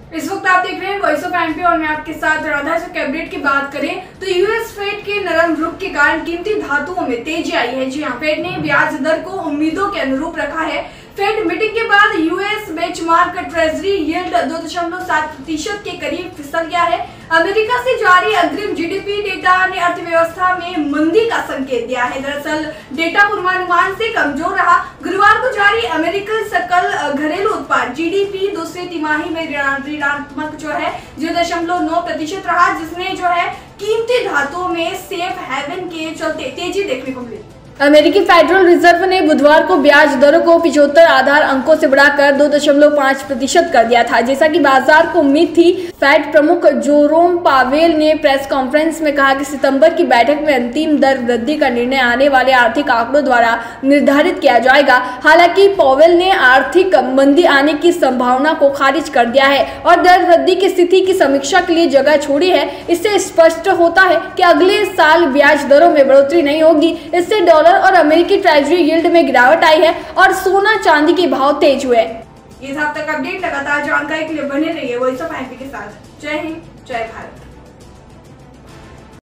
इस वक्त आप देख रहे हैं वॉइस ऑफ एमपी और मैं आपके साथ राधा। जो कैबिनेट की बात करें तो यूएस फेड के नरम रुख के कारण कीमती धातुओं में तेजी आई है। जी हां, फेड ने ब्याज दर को उम्मीदों के अनुरूप रखा है। फेड मीटिंग के बाद यूएस बेंचमार्क ट्रेजरी यील्ड 2.7% के करीब फिसल गया है। अमेरिका से जारी अग्रिम जीडीपी डेटा ने अर्थव्यवस्था में मंदी का संकेत दिया है। दरअसल डेटा पूर्वानुमान से कमजोर रहा। गुरुवार को जारी अमेरिकन सकल घरेलू उत्पाद जीडीपी दूसरी तिमाही में ऋणात्मक 0.9% रहा, जिसने कीमती धातुओं में सेफ हेवन के चलते तेजी देखने को मिली। अमेरिकी फेडरल रिजर्व ने बुधवार को ब्याज दरों को 75 आधार अंकों से बढ़ाकर 2.5% कर दिया था, जैसा कि बाजार को उम्मीद थी। फेड प्रमुख जेरोम पावेल ने प्रेस कॉन्फ्रेंस में कहा कि सितंबर की बैठक में अंतिम दर वृद्धि का निर्णय आने वाले आर्थिक आंकड़ों द्वारा निर्धारित किया जाएगा। हालांकि पावेल ने आर्थिक मंदी आने की संभावना को खारिज कर दिया है और दर वृद्धि की स्थिति की समीक्षा के लिए जगह छोड़ी है। इससे स्पष्ट होता है कि अगले साल ब्याज दरों में बढ़ोतरी नहीं होगी। इससे डॉलर और अमेरिकी ट्रेजरी यील्ड में गिरावट आई है और सोना चांदी के भाव तेज हुए। इस हफ्ते का अपडेट लगातार जानकारी के लिए बने रहिए वॉइस ऑफ एमपी के साथ। जय हिंद, जय भारत।